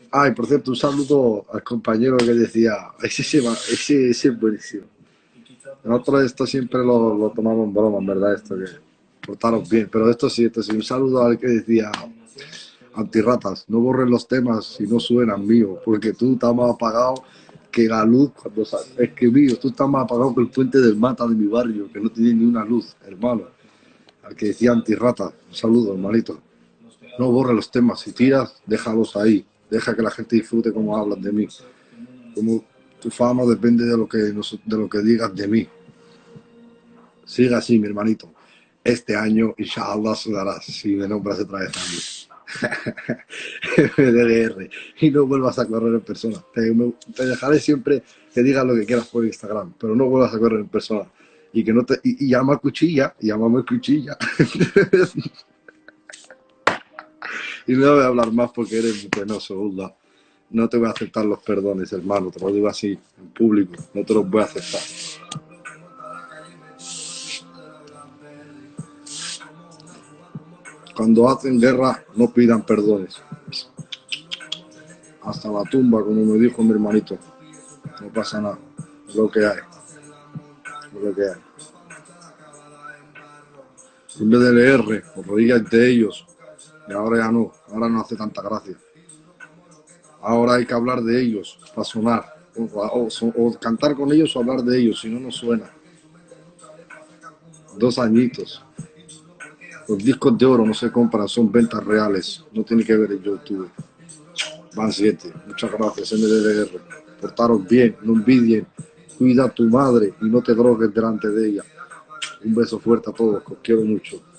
Ay, por cierto, un saludo al compañero que decía, ese es buenísimo. Nosotros esto siempre lo tomamos en broma, en verdad, esto que portaros bien, pero esto sí, un saludo al que decía, antirratas, no borren los temas si no suenan míos, porque tú estás más apagado que la luz cuando escribí, tú estás más apagado que el puente del Mata de mi barrio, que no tiene ni una luz, hermano. Al que decía antirrata, un saludo, hermanito. No borres los temas, si tiras, déjalos ahí, deja que la gente disfrute cómo hablas de mí, como tu fama depende de lo que digas de mí. Siga así, mi hermanito. Este año, inshallah, sudarás si me nombras otra vez a mí. MDLR. Y no vuelvas a correr en persona. Te dejaré siempre que digas lo que quieras por Instagram, pero no vuelvas a correr en persona. Y que no te. Y llama a cuchilla, y llámame cuchilla. Y no voy a hablar más porque eres muy penoso, Ulda. No te voy a aceptar los perdones, hermano. Te lo digo así, en público. No te los voy a aceptar. Cuando hacen guerra, no pidan perdones. Hasta la tumba, como me dijo mi hermanito. No pasa nada. Es lo que hay. Es lo que hay. En vez de leer, os reíais de ellos. Y ahora ya no. Ahora no hace tanta gracia. Ahora hay que hablar de ellos para sonar. O cantar con ellos o hablar de ellos. Si no, no suena. 2 añitos. Los discos de oro no se compran, son ventas reales. No tiene que ver el YouTube. Van 7. Muchas gracias, MDLR. Portaros bien, no envidien. Cuida a tu madre y no te drogues delante de ella. Un beso fuerte a todos, que os quiero mucho.